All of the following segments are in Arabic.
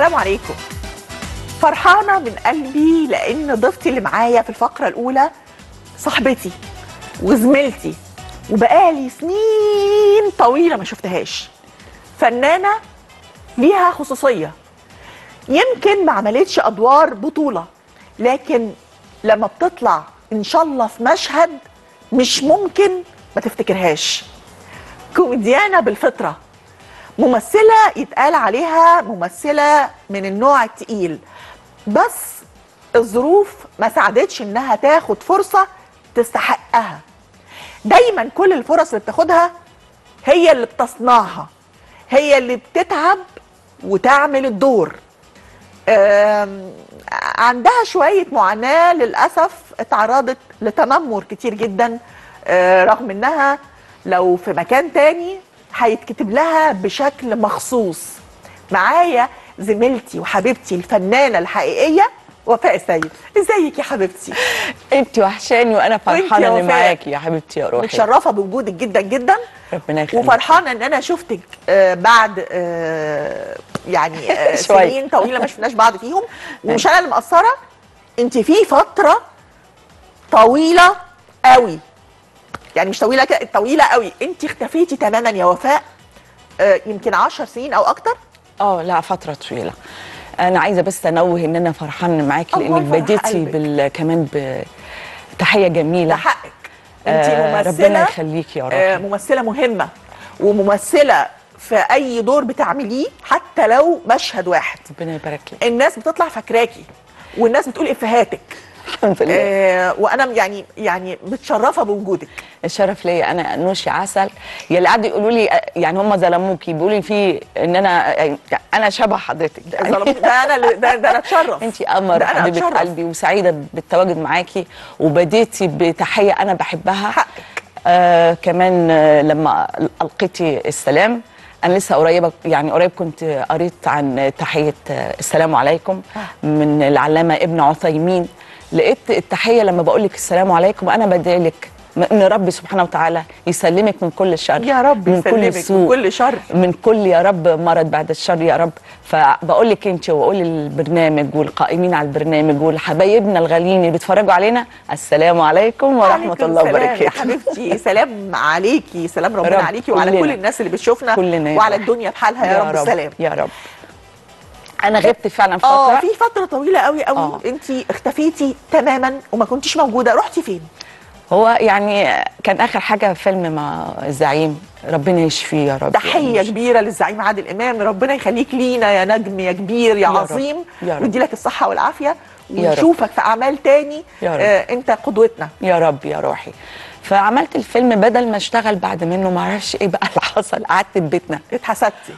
السلام عليكم. فرحانة من قلبي لأن ضيفتي اللي معايا في الفقرة الأولى صاحبتي وزميلتي وبقالي سنين طويلة ما شفتهاش. فنانة ليها خصوصية، يمكن ما عملتش أدوار بطولة، لكن لما بتطلع إن شاء الله في مشهد مش ممكن ما تفتكرهاش. كوميديانة بالفطرة، ممثلة يتقال عليها ممثلة من النوع التقيل، بس الظروف ما ساعدتش انها تاخد فرصة تستحقها. دايما كل الفرص اللي بتاخدها هي اللي بتصنعها، هي اللي بتتعب وتعمل الدور. عندها شوية معاناة للأسف، اتعرضت لتنمر كتير جدا، رغم انها لو في مكان تاني هيتكتب لها بشكل مخصوص. معايا زميلتي وحبيبتي الفنانة الحقيقية وفاء السيد. ازيك يا حبيبتي؟ انت وحشاني وانا فرحانه اني معاكي يا حبيبتي يا روحي. متشرفة بوجودك جدا جدا. ربنا يخليك. وفرحانة ان انا شفتك بعد يعني سنين طويلة ما شفناش بعض فيهم، ومش انا اللي مقصرة، انت في فترة طويلة قوي، يعني مش طويلة كده، طويلة قوي، انت اختفيتي تماما يا وفاء، يمكن 10 سنين او اكتر. لا فترة طويلة. انا عايزة بس انوه ان انا فرحانة معاكي لانك بديتي كمان بتحية جميلة. ده حقك، انت ممثلة، ربنا يخليكي يا رب. ممثلة مهمة، وممثلة في اي دور بتعمليه حتى لو مشهد واحد ربنا يبارك لك. الناس بتطلع فاكراكي والناس بتقول افهاتك. الحمد لله. وانا يعني متشرفه بوجودك. الشرف ليا. انا نوشي عسل. يا اللي قعدوا يقولوا لي يعني هم ظلموكي، بيقولوا لي في ان انا شبه حضرتك. ظلموكي؟ ده انا اتشرف. انت قمر حبيبه قلبي، وسعيده بالتواجد معاكي، وبديتي بتحيه انا بحبها. حقك. كمان لما القيتي السلام، أنا لسه قريبة، يعني قريب كنت قريت عن تحية السلام عليكم من العلامة ابن عثيمين. لقيت التحية لما بقول لك السلام عليكم أنا بدعي لك ان ربي سبحانه وتعالى يسلمك من كل شر، يا رب من كل سوء، من كل شر، من كل يا رب مرض بعد الشر يا رب. فبقول لك انت واقول للبرنامج والقائمين على البرنامج والحبايبنا الغاليين اللي بيتفرجوا علينا السلام عليكم ورحمه الله وبركاته. يا حبيبتي سلام عليكي، سلام ربنا عليكي وعلى كل الناس اللي بتشوفنا وعلى الدنيا بحالها يا رب. السلام يا رب. انا غبت فعلا فتره، في فتره طويله قوي قوي. انت اختفيتي تماما وما كنتيش موجوده، رحتي فين؟ هو يعني كان اخر حاجه فيلم مع الزعيم، ربنا يشفيه يا رب. تحيه كبيره للزعيم عادل امام، ربنا يخليك لينا يا نجم يا كبير يا عظيم، ويدي لك الصحه والعافيه ونشوفك في اعمال تاني. انت قدوتنا يا رب يا روحي. فعملت الفيلم، بدل ما اشتغل بعد منه ما اعرفش ايه بقى اللي حصل، قعدت في بيتنا. اتحسدتي؟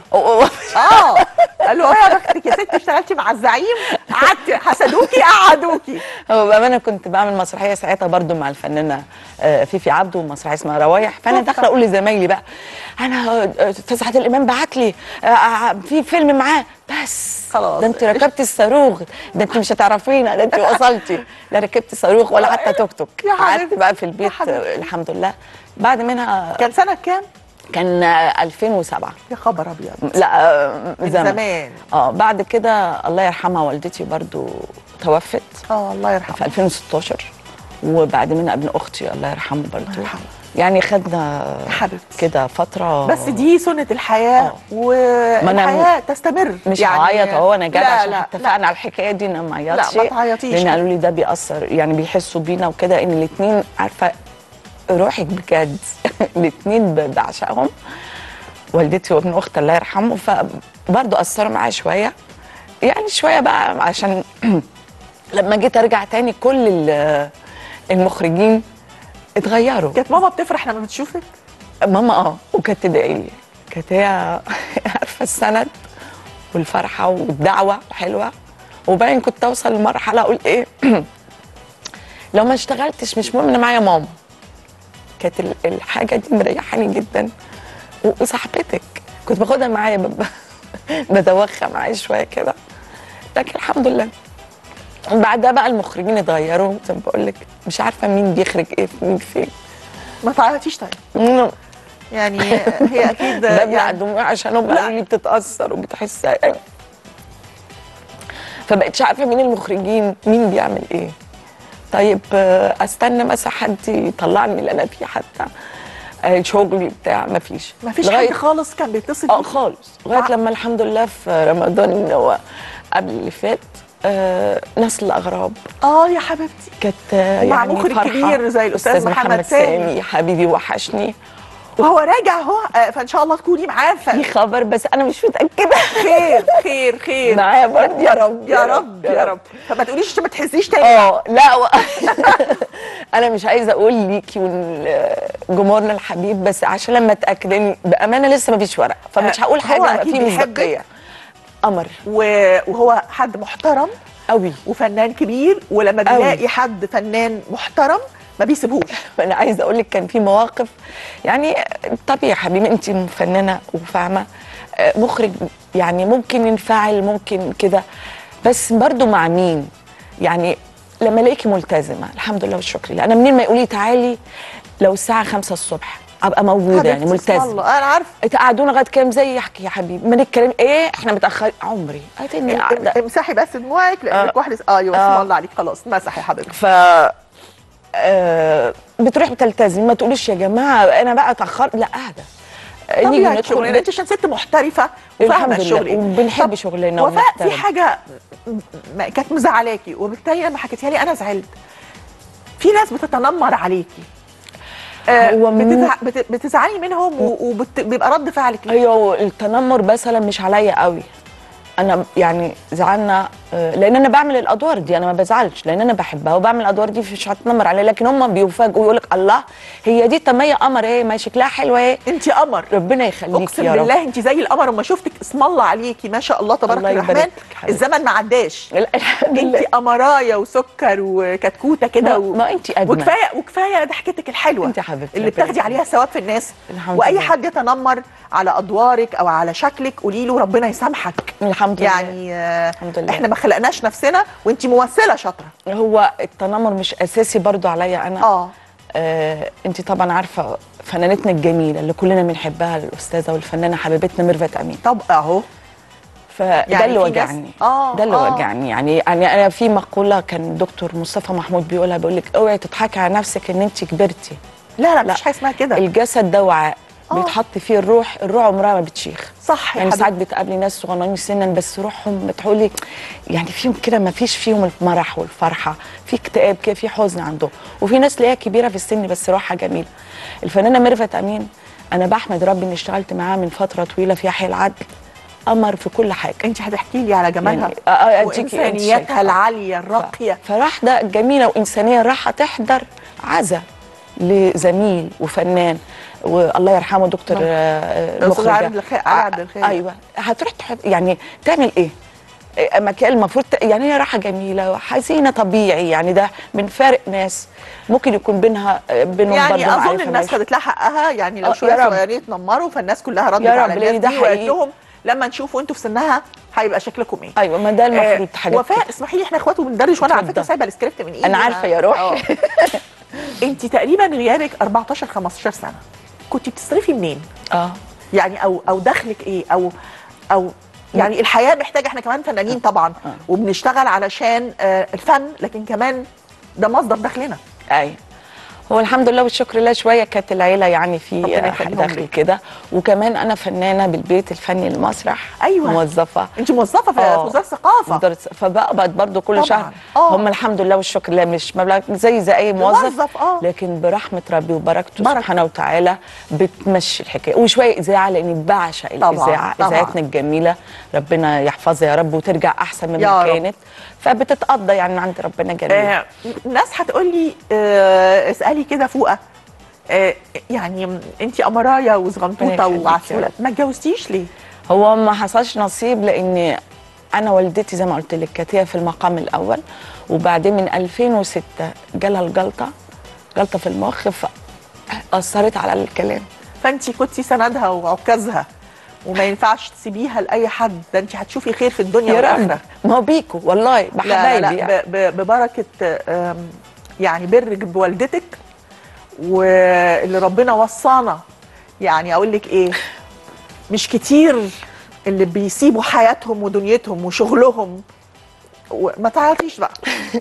قالوا يا بختك يا ستي اشتغلتي مع الزعيم، قعدتي حسدوكي قعدوكي. هو بامانه كنت بعمل مسرحيه ساعتها برضو مع الفنانه فيفي عبده، مسرحيه اسمها روايح. فانا داخله اقول لزمايلي بقى انا استاذ عادل امام بعت لي في فيلم معاه، بس خلاص ده انت ركبتي الصاروخ، ده انت مش هتعرفينا، ده انت وصلتي. لا ركبت صاروخ ولا حتى توك توك. قعدت بقى في البيت الحمد لله. بعد منها كان سنه كام؟ كان 2007. يا خبر ابيض. لا من زمان. بعد كده الله يرحمها والدتي برضو توفت. الله يرحمها. في 2016. وبعد منها ابن اختي الله يرحمه برضو. الله يرحمه. يعني خدنا كده فتره، بس دي سنه الحياه. والحياه تستمر. مش هعيط اهو انا جايه عشان اتفقنا على الحكايه دي ان ما اعيطش. لا ما تعيطيش، لان قالوا لي ده بيأثر، يعني بيحسوا بينا وكده، ان الاثنين عارفه روحك بجد. الاثنين بعشقهم، والدتي وابن اختي الله يرحمه. فبرضه اثروا معايا شويه، يعني شويه بقى عشان لما جيت ارجع تاني كل المخرجين اتغيروا. كانت ماما بتفرح لما بتشوفك؟ ماما وكانت تدعي لي، كانت هي عارفه السند والفرحه والدعوه حلوه. وبعدين كنت اوصل لمرحله اقول ايه لو ما اشتغلتش مش مهم انا معايا ماما. كانت الحاجه دي مريحاني جدا. وصاحبتك كنت باخدها معايا، بدوخها معايا شويه كده، لكن الحمد لله. بعدها بقى المخرجين اتغيروا، زي ما بقول لك مش عارفه مين بيخرج ايه مين فين. ما تعيطيش طيب. يعني هي اكيد ببلع دموعي عشان هم قالوا لي بتتاثر وبتحس. فبقتش عارفه مين المخرجين، مين بيعمل ايه. طيب استنى مثلا حد يطلعني اللي انا فيه، حتى شغلي بتاع مفيش. مفيش حد خالص كان بيتصل بيك؟ خالص، لغايه لما الحمد لله في رمضان اللي هو قبل اللي فات نسل اغراب. يا حبيبتي كانت مع يعني مخرج فرحة. كبير زي الاستاذ محمد سامي حبيبي وحشني، وهو راجع اهو، فان شاء الله تكوني معاه في خبر بس انا مش متاكده. خير خير خير معايا برضه. يا رب يا رب يا رب. فما تقوليش عشان ما تحسيش تاني. لا انا مش عايزه اقول ليكي وجمهورنا الحبيب، بس عشان لما اتاكد ان بامانه لسه ما فيش ورق، فمش هقول حاجه فيه مصداقيه. قمر وهو حد محترم قوي وفنان كبير، ولما بيلاقي حد فنان محترم ما بيسيبوش. انا عايزه اقول لك كان في مواقف، يعني طبيعي يا حبيبي انت فنانه وفاهمه، مخرج يعني ممكن ينفعل ممكن كده، بس برضو مع مين؟ يعني لما الاقيكي ملتزمه الحمد لله والشكر لله، انا منين ما يقولي تعالي لو الساعه 5 الصبح ابقى موجوده، يعني ملتزمه. انا عارفه تقعدونا لغايه كام؟ زي يحكي يا حبيبي ما نتكلم ايه احنا متاخرين عمري هاتني قاعده. امسحي بس دموعك لانك واحده ايوه اسم الله عليك خلاص مسحي يا حبيبتي. بتروح بتلتزم، ما تقوليش يا جماعه انا بقى اتاخرت، لا قاعده نيجي ندخل. انت عشان ست محترفه وفاهمه الشغل وبنحب شغلنا. وفاء في حاجه كانت مزعلاكي وبالتالي لما حكيتيها لي انا زعلت. في ناس بتتنمر عليكي، بتزعلي منهم وبيبقى رد فعلك ليه؟ ايوه التنمر مثلا مش عليا قوي، انا يعني زعلنا لان انا بعمل الادوار دي، انا ما بزعلش لان انا بحبها وبعمل الادوار دي مش هتنمر عليا، لكن هم بيفاجئوا يقول لك الله هي دي طميه قمر ايه ما شكلها حلوه ايه. انت قمر ربنا يخليكي اقسم يا رب. بالله انت زي القمر، وما شفتك اسم الله عليكي ما شاء الله تبارك الرحمن. الزمن ما عداش، انت قمرايه وسكر وكتكوته كده ما انت اجمل، وكفايه ضحكتك الحلوه انت حبيبتي اللي بتاخدي عليها ثواب في الناس. واي حد يتنمر على ادوارك او على شكلك قولي له ربنا يسامحك. الحمد لله يعني الحمد لله. احنا ما خلقناش نفسنا وانت ممثله شاطره. هو التنمر مش اساسي برضو عليا انا. انت طبعا عارفه فنانتنا الجميله اللي كلنا بنحبها الاستاذه والفنانه حبيبتنا ميرفت امين. طب اهو فده يعني اللي وجعني. ده اللي وجعني يعني انا في مقوله كان دكتور مصطفى محمود بيقولها، بيقول لك اوعي تضحكي على نفسك ان انت كبرتي. لا مفيش حاجه اسمها كده. الجسد ده وعاء بيتحط فيه الروح عمرها ما بتشيخ. صح يعني ساعات بتقابلي ناس صغننين سنا بس روحهم بتقولي يعني فيهم كده ما فيش فيهم المرح والفرحه، في اكتئاب كده، في حزن عندهم، وفي ناس تلاقيها كبيره في السن بس روحها جميله. الفنانه ميرفت امين انا بحمد ربي اني اشتغلت معاها من فتره طويله في يحيى العدل، قمر في كل حاجه. انت هتحكي لي على جمالها يعني وانسانيتها العاليه الراقيه. فراحده جميله وانسانيه راحه تحضر عزا لزميل وفنان والله يرحمه دكتور مخرج عبد الخير. ايوه هتروح يعني تعمل ايه؟ مكان المفروض يعني هي راحه جميله وحزينه طبيعي، يعني ده من فارق ناس ممكن يكون بينهم يعني اظن الناس خدت لها حقها، يعني لو شويه صغيرين اتنمروا فالناس كلها ردت على الناس دي وقالت لهم لما نشوفوا انتوا في سنها هيبقى شكلكم ايه. ايوه ما ده المفروض حاجات. وفاء اسمحي لي احنا اخوات وبندردش وانا على فكره سايبه السكريبت من ايدي. انا عارفه يا روحي. انت تقريبا غيابك 14 15 سنه، كنت بتصرفي منين؟ يعني او دخلك ايه او يعني الحياه محتاجه، احنا كمان فنانين طبعا وبنشتغل علشان الفن، لكن كمان ده مصدر دخلنا. ايوه هو الحمد لله والشكر لله شويه كانت العيله يعني في دخل كده، وكمان انا فنانه بالبيت الفني المسرح. ايوه موظفه. انت موظفه في وزاره الثقافه. فبقبض برضو كل شهر. هم الحمد لله والشكر لله مش مبلغ زي اي موظف. لكن برحمه ربي وبركته سبحانه وتعالى بتمشي الحكايه، وشويه اذاعه لاني بعشق الاذاعه، اذاعتنا الجميله ربنا يحفظها يا رب وترجع احسن مما كانت، فبتتقضى يعني عند ربنا جميل. ناس هتقول لي اسالي كده فوقه، يعني انت قمرايه وصغنطوطه وعسوله ما اتجوزتيش ليه؟ هو ما حصلش نصيب لان انا والدتي زي ما قلت لك كانت هي في المقام الاول، وبعدين من 2006 جالها جلطه في المخ فاثرت على الكلام. فانت كنتي سندها وعكازها وما ينفعش تسيبيها لاي حد، ده انت هتشوفي خير في الدنيا والاخره. ما هو بيكو والله بحبايبي يعني. ببركه يعني برك بوالدتك واللي ربنا وصانا، يعني اقول لك ايه، مش كتير اللي بيسيبوا حياتهم ودنيتهم وشغلهم وما تعيطيش بقى.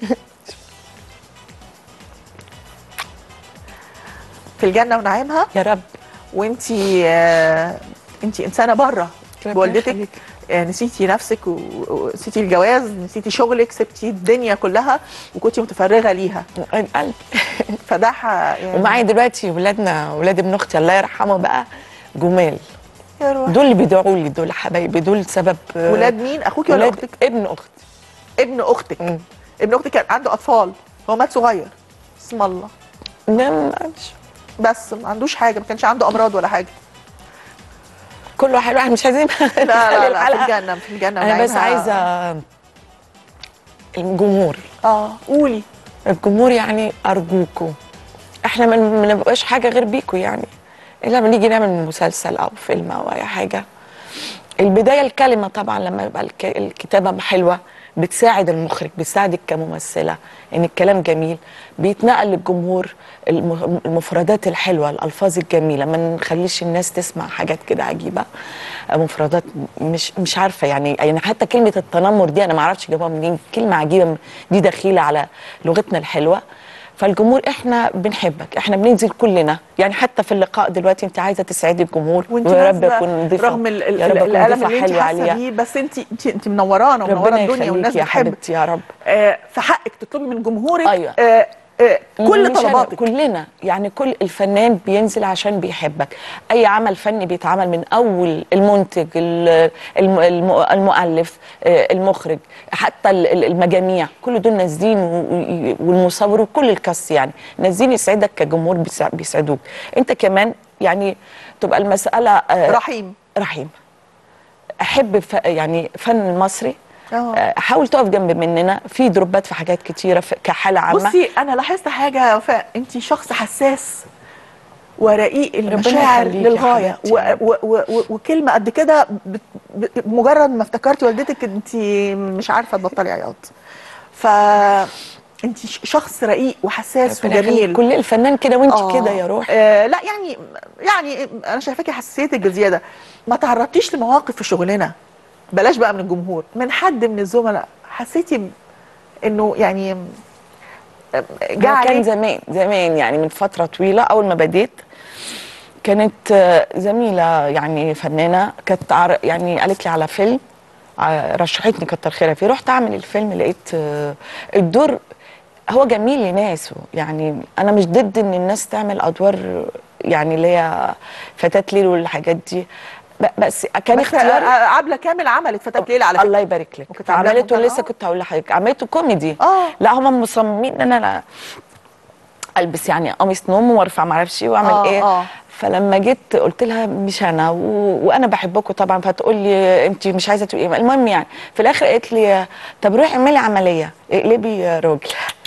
في الجنه ونعيمها يا رب. وانتي انتي انسانه بره بوالدتك. نسيتي نفسك ونسيتي الجواز، نسيتي شغلك، سبتي الدنيا كلها وكنتي متفرغه ليها. القلب. فده يعني ومعايا دلوقتي ولادنا، ولاد ابن اختي الله يرحمه بقى جمال. يا روح. دول اللي بيدعوا لي، دول حبايبي، دول سبب. ولاد مين؟ اخوكي ولا ولاد اختك؟ ابن اختي. ابن اختك. ابن اختك كان عنده اطفال، هو مات صغير اسم الله. نعم. بس ما عندوش حاجه، ما كانش عنده امراض ولا حاجه. كله حلو، احنا مش عايزين لا لا لا، في الجنه في الجنه. انا بس عايزه الجمهور. قولي. الجمهور يعني ارجوكوا، احنا ما نبقاش حاجه غير بيكوا يعني، الا لما نيجي نعمل مسلسل او فيلم او اي حاجه. البدايه الكلمه طبعا، لما يبقى الكتابه حلوه بتساعد المخرج، بتساعدك كممثله ان الكلام جميل بيتنقل للجمهور، المفردات الحلوه، الالفاظ الجميله، ما نخليش الناس تسمع حاجات كده عجيبه، مفردات مش عارفه يعني حتى كلمه التنمر دي انا ما اعرفش جابوها منين، كلمه عجيبه دي دخيله على لغتنا الحلوه. فالجمهور احنا بنحبك، احنا بننزل كلنا يعني، حتى في اللقاء دلوقتي انت عايزه تسعدي الجمهور، ويا رب يكون نضيفه رغم الالم اللي انت حاسه بيه، بس انت منورانا ومنوره الدنيا والناس يا بتحب. حبيبتي يا رب. في حقك تطلبي من جمهورك. أيوة. كل طلباتك. كلنا يعني، كل الفنان بينزل عشان بيحبك. اي عمل فني بيتعمل من اول المنتج، المؤلف، المخرج، حتى المجاميع، كل دول نازلين، والمصور وكل الكاست يعني نازلين يسعدك كجمهور، بيسعدوك انت كمان يعني. تبقى المساله رحيم. احب يعني فن المصري. حاول تقف جنب مننا في دروبات في حاجات كتيره كحاله عامه. بصي انا لاحظت حاجه يا وفاء، انت شخص حساس ورقيق المشاعر للغايه، وكلمه قد كده مجرد ما افتكرتي والدتك انت مش عارفه تبطلي عياط. ف انت شخص رقيق وحساس وجميل. كل الفنان كده وانت كده يا روح. لا يعني انا شايفاكي حساسيتك بزياده. ما تعرضتيش لمواقف في شغلنا، بلاش بقى من الجمهور، من حد من الزملاء حسيتي انه يعني كان زمان يعني من فتره طويله، اول ما بديت كانت زميله يعني فنانه كانت يعني قالت لي على فيلم، رشحتني كتر خيرها فيه، رحت اعمل الفيلم لقيت الدور هو جميل لناس يعني. انا مش ضد ان الناس تعمل ادوار يعني اللي هي فتاة ليل والحاجات دي، بس كان اختيار. عبلة كامل عملت فتاة ليل على فكرة. الله يبارك لك. عملته لسه كنت هقول لحضرتك، عملته كوميدي. لا هم مصممين ان انا البس يعني قميص نوم وارفع ما اعرفش واعمل ايه. فلما جيت قلت لها مش انا وانا بحبكم طبعا، فتقول لي انت مش عايزه تبقي ايه. المهم يعني في الاخر قالت لي طب روحي اعملي عمليه اقلبي راجل.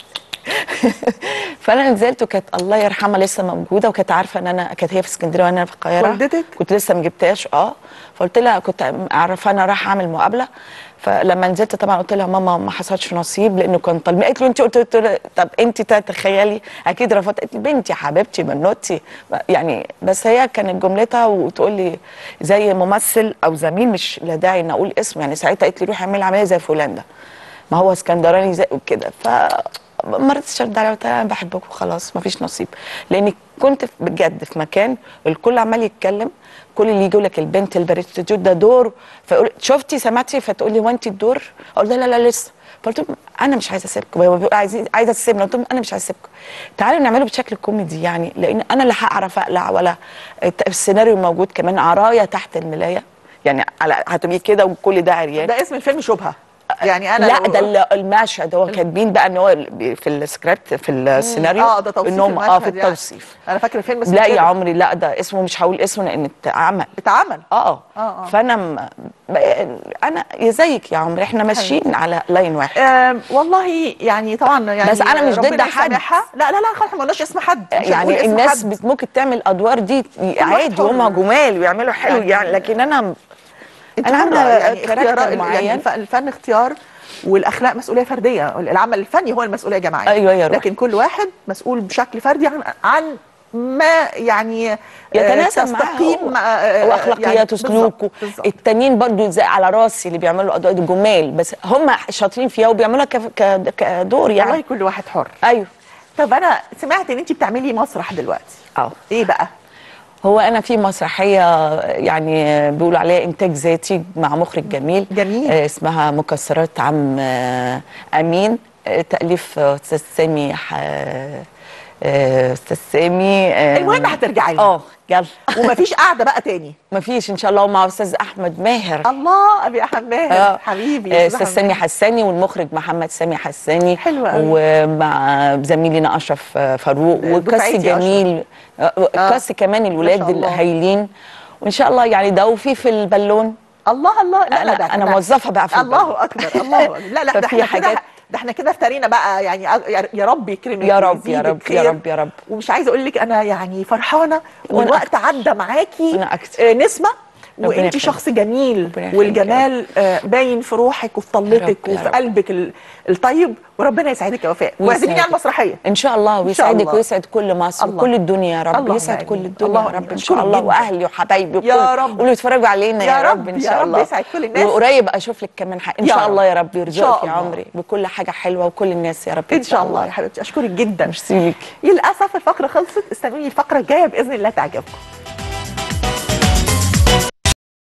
فانا نزلت، وكانت الله يرحمها لسه موجوده، وكانت عارفه ان انا كانت هي في اسكندريه وانا في القاهره. والدتك؟ كنت لسه ما جبتهاش. فقلت لها كنت عارفه انا رايحه اعمل مقابله. فلما نزلت طبعا قلت لها ماما ما حصلش نصيب لانه كان طالب. قالت لي انت قلت له طب انت تتخيلي اكيد رفضت. قالت لي بنتي حبيبتي بنوتي يعني. بس هي كانت جملتها، وتقول لي زي ممثل او زميل، مش لا داعي ان اقول اسم يعني. ساعتها قالت لي روحي اعملي عمليه زي فلان ده، ما هو اسكندراني زي وكده. ما رضيتش ارد عليها، قلت لها انا بحبك وخلاص ما فيش نصيب. لاني كنت بجد في مكان الكل عمال يتكلم، كل اللي يجي لك البنت الباريستيوت ده دور، فاقول شفتي سمعتي، فتقول لي هو انت الدور؟ اقول لها لا لسه. فقلت لهم انا مش عايزه اسيبكم، هو بيقول عايزه تسيبنا، قلت لهم انا مش عايزه اسيبكم، تعالوا نعمله بشكل كوميدي يعني، لان انا لا هعرف اقلع ولا السيناريو موجود كمان عرايه تحت الملايه يعني، هتبقي كده وكل ده عريان. ده اسم الفيلم شبهه يعني. انا لا ده المشهد هو كاتبين بقى ان هو في السكريبت في السيناريو ده توصيف انهم في التوصيف يعني. انا فاكره الفيلم اسمه لا يا عمري، لا ده اسمه مش هقول اسمه لان اتعمل. فانا انا زيك يا عمري، احنا ماشيين على لاين واحد. والله يعني طبعا يعني، بس انا مش ضد حد. لا خلاص ما قلناش اسم حد يعني الناس ممكن تعمل ادوار دي عادي، هم جمال ويعملوا حلو يعني، لكن انا عامله يعني كاركتر معين. يعني الفن اختيار والاخلاق مسؤوليه فرديه، العمل الفني هو المسؤوليه جماعيه. ايوه يا روح. لكن كل واحد مسؤول بشكل فردي عن ما يعني يتناسب معاه تستقيم واخلاقياته وسلوكه. بالظبط. التانيين برضو زي على راسي اللي بيعملوا ادوار جمال، بس هم شاطرين فيها وبيعملوها كدور يعني. والله كل واحد حر. ايوه. طب انا سمعت ان انت بتعملي مسرح دلوقتي. ايه بقى؟ هو انا في مسرحيه يعني بيقولوا عليها انتاج ذاتي مع مخرج جميل جميل. اسمها مكسرات عم امين، تاليف استاذ سامي استاذ سامي. المهم هترجعي لها. يلا. ومفيش قاعده بقى تاني؟ مفيش ان شاء الله، ومع استاذ احمد ماهر. الله، ابي احمد ماهر حبيبي. استاذ سامي حساني والمخرج محمد سامي حساني. حلو قوي. ومع زميلنا اشرف فاروق وكاس جميل. كاس كمان الولاد الهايلين، وان شاء الله يعني ده. وفي البالون. الله الله. لا انا موظفه بقى في البالون. الله اكبر الله أكبر. لا ده احنا حاجات، ده احنا كده افترينا بقى يعني. يا رب يكرمك، يا رب يا رب يا رب يا رب. ومش عايزه اقول لك انا يعني فرحانه، والوقت عدى معاكي نسمه. وانت شخص جميل، والجمال باين في روحك وفي طلتك وفي قلبك الطيب. وربنا يسعدك يا وفاء، واعزميني على المسرحيه ان شاء الله، ويسعدك ويسعد كل مصر وكل الدنيا يا رب. يسعد كل الدنيا يا رب ان شاء الله، واهلي وحبايبي يا رب، واللي يتفرجوا علينا يا رب ان شاء الله. يسعد كل الناس. وقريب اشوف لك كمان ان شاء الله يا رب. يرزقك يا عمري بكل حاجه حلوه وكل الناس يا رب ان شاء الله. يا حبيبتي اشكرك جدا. ميرسي ليكي. للاسف الفقره خلصت، استنوني الفقره الجايه باذن الله تعجبكم.